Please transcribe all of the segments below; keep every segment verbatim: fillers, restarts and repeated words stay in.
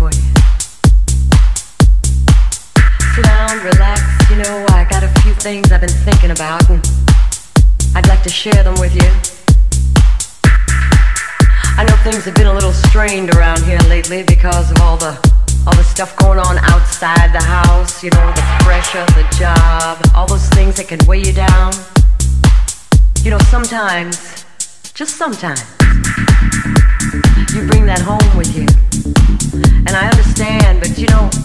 for you. Sit down, relax. You know, I got a few things I've been thinking about, and I'd like to share them with you. I know things have been a little strained around here lately because of all the all the stuff going on outside the house. You know, the pressure, the job, all those things that can weigh you down. You know, sometimes, just sometimes, you bring that home with you. And I understand, but you know,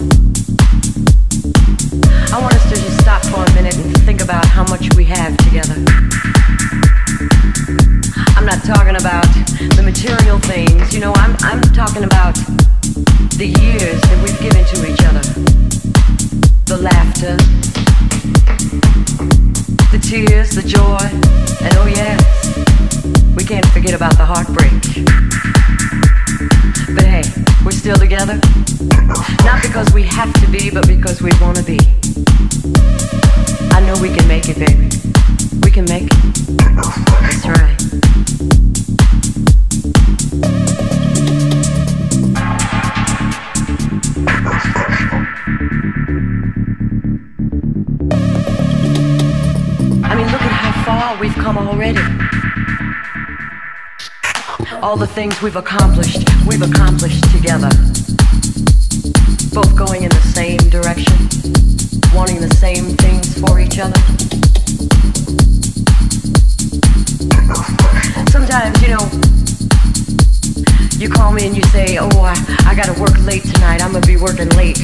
I want us to just stop for a minute and think about how much we have together. I'm not talking about the material things, you know, I'm I'm talking about the years that we've given to each other. The laughter, the tears, the joy, and oh yes, we can't forget about the heartbreak. But hey, we're still together. Not because we have to be, but because we want to be. I know we can make it, baby. We can make it. That's right. I mean, look at how far we've come already. All the things we've accomplished, we've accomplished together. Both going in the same direction, wanting the same things for each other. Sometimes, you know, you call me and you say, oh, I, I gotta work late tonight, I'm gonna be working late.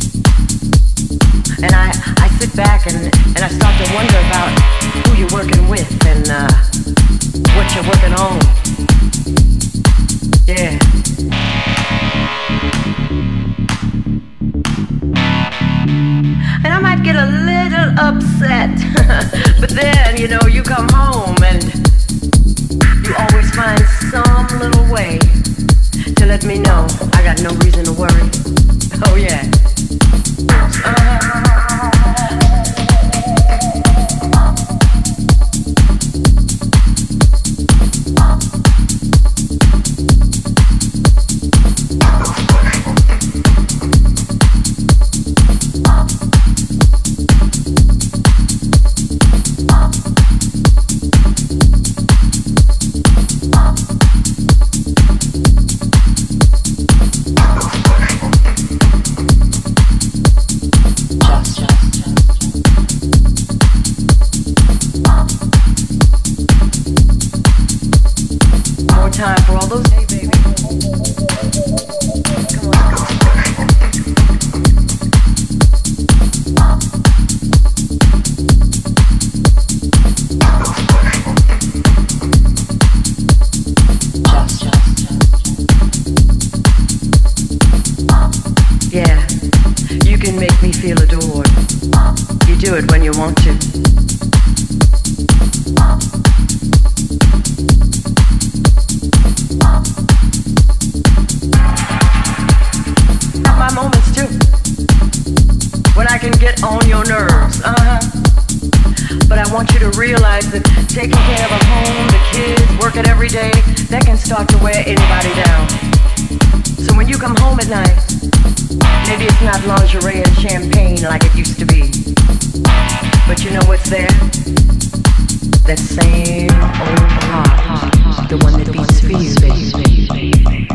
And I, I sit back and, and I start to wonder about who you're working with and uh, what you're working on. Yeah. And I might get a little upset, but then, you know, you come home and you always find some little way to let me know I got no reason to worry. Oh yeah. Uh-huh. Time for all those, hey baby. Come on. Yeah, you can make me feel adored. You do it when you want to. My moments too, when I can get on your nerves, uh-huh. But I want you to realize that taking care of a home, the kids, working every day, that can start to wear anybody down. So when you come home at night, maybe it's not lingerie and champagne like it used to be, but you know what's there? That same old heart, the one that beats for you, baby.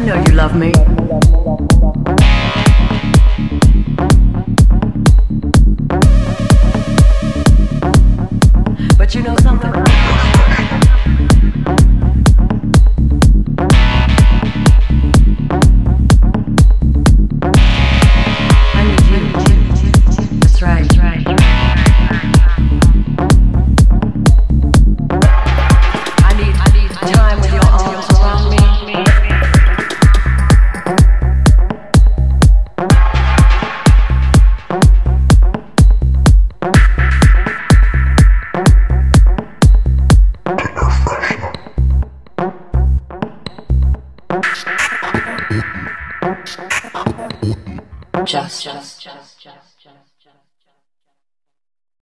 know you love me. But you know something? I need you. That's right. That's right. I need, I need time with your arms around me. Just, just.